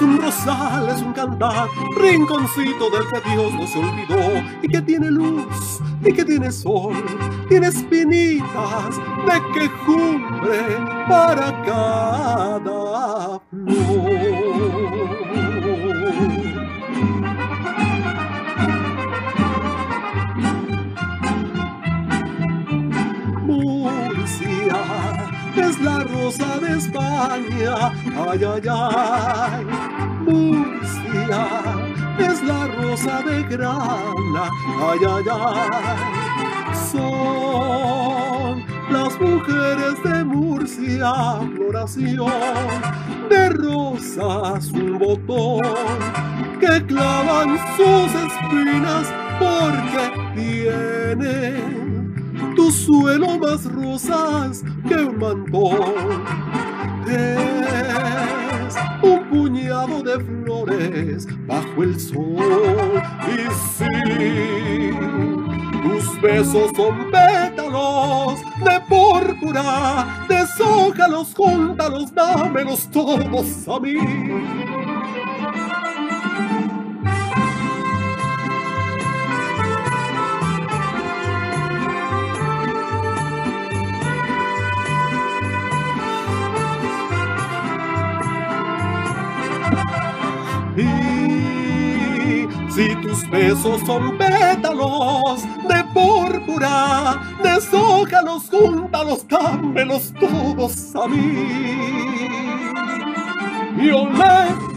un rosal, es un cantar, rinconcito del que Dios no se olvidó, y que tiene luz, y que tiene sol, tiene espinitas de quejumbre para cada flor. Murcia es la rosa de España, ay, ay, ay. Murcia es la rosa de Grana, ay, ay, ay. Son las mujeres de Murcia, floración de rosas, un botón que clavan sus espinas porque tienen tu suelo más rosas que un mantón. Es un puñado de flores bajo el sol. Y sí, tus besos son pétalos de púrpura, deshójalos, júntalos, dámelos todos a mí. Y si tus besos son pétalos de púrpura, deshójalos, júntalos, dámelos todos a mí. Y olé,